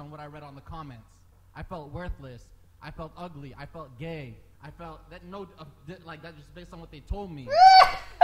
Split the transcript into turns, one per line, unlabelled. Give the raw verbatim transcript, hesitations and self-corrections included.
on what I read on the comments. I felt worthless. I felt ugly. I felt gay. I felt that no, uh, like that just based on what they told me.